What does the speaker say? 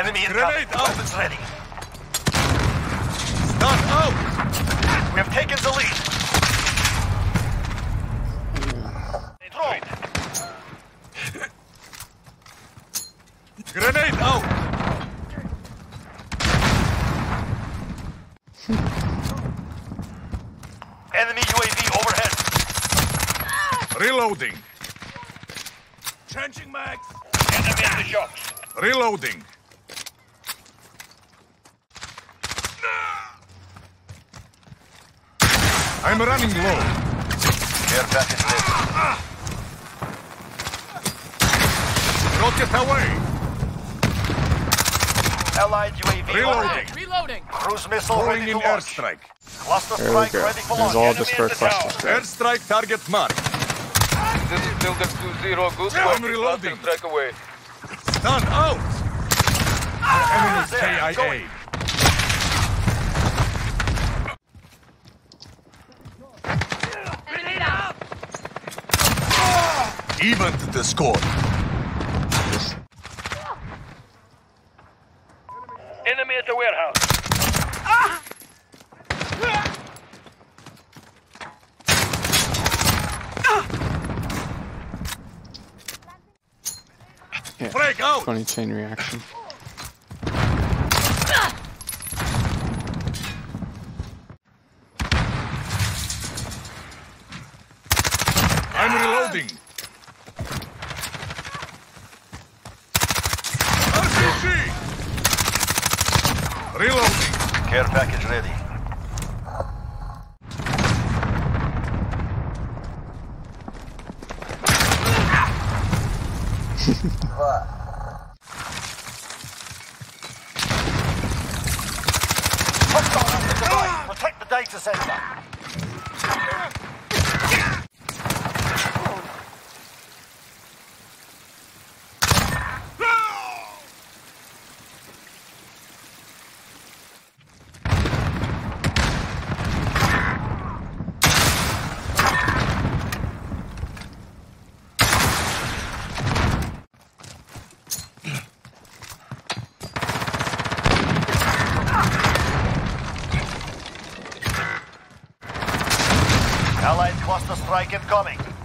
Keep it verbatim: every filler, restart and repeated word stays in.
Enemy incoming. Weapons ready. Stun out! We have taken the lead. Throw. Grenade out! Enemy U A V overhead. Reloading. Changing mags. Enemy at the shops. Reloading. I'm running low. Care package ready. Rocket away. Allied U A V Reloading. overhead. Reloading. Cruise missile Calling ready in to launch. airstrike. Cluster There we strike go. ready for There's launch. all Enemy just in for the cluster tower. strike. Airstrike target marked. This is Builder two zero. Good I'm work. reloading. Cluster strike away. Stun out. Enemy K there, I A. going. Even the score. Enemy at the warehouse. Yeah. Break out. Funny chain reaction. I'm reloading. R P G. Reloading. Care package ready. Protect the data center. Allied cluster strike incoming.